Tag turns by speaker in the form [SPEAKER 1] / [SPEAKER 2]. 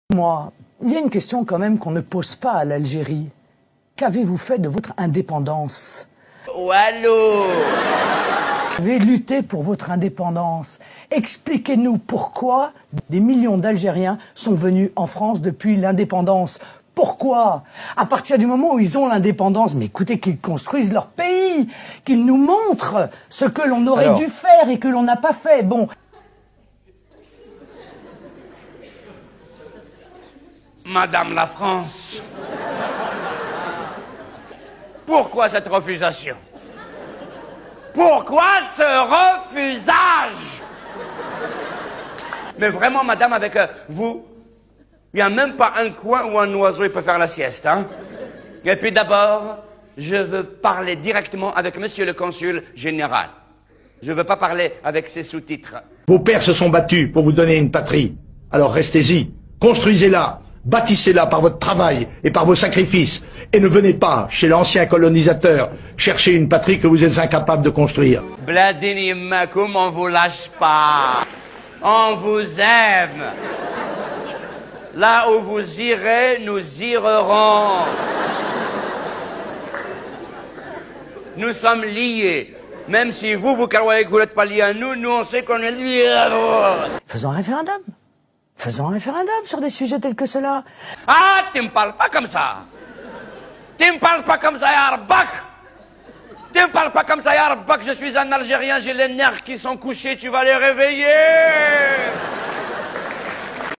[SPEAKER 1] Moi, il y a une question quand même qu'on ne pose pas à l'Algérie. Qu'avez-vous fait de votre indépendance?
[SPEAKER 2] Wallo!
[SPEAKER 1] Vous avez lutté pour votre indépendance. Expliquez-nous pourquoi des millions d'Algériens sont venus en France depuis l'indépendance. Pourquoi? À partir du moment où ils ont l'indépendance, mais écoutez, qu'ils construisent leur pays, qu'ils nous montrent ce que l'on aurait dû faire et que l'on n'a pas fait. Bon.
[SPEAKER 2] Madame la France, pourquoi cette refusation? Pourquoi ce refusage? Mais vraiment, madame, avec vous, il n'y a même pas un coin où un oiseau il peut faire la sieste, hein? Et puis d'abord, je veux parler directement avec monsieur le consul général. Je ne veux pas parler avec ses sous-titres.
[SPEAKER 3] Vos pères se sont battus pour vous donner une patrie. Alors restez-y, construisez-la, bâtissez-la par votre travail et par vos sacrifices. Et ne venez pas, chez l'ancien colonisateur, chercher une patrie que vous êtes incapable de construire.
[SPEAKER 2] Bladini Makoum, on vous lâche pas. On vous aime. Là où vous irez, nous irons. Nous sommes liés. Même si vous croyez que vous n'êtes pas liés à nous, nous on sait qu'on est liés à vous.
[SPEAKER 1] Faisons un référendum. Faisons un référendum sur des sujets tels que cela.
[SPEAKER 2] Ah, tu me parles pas comme ça. Tu me parles pas comme ça, Yarbak. Tu me parles pas comme ça, Yarbak. Je suis un Algérien, j'ai les nerfs qui sont couchés, tu vas les réveiller.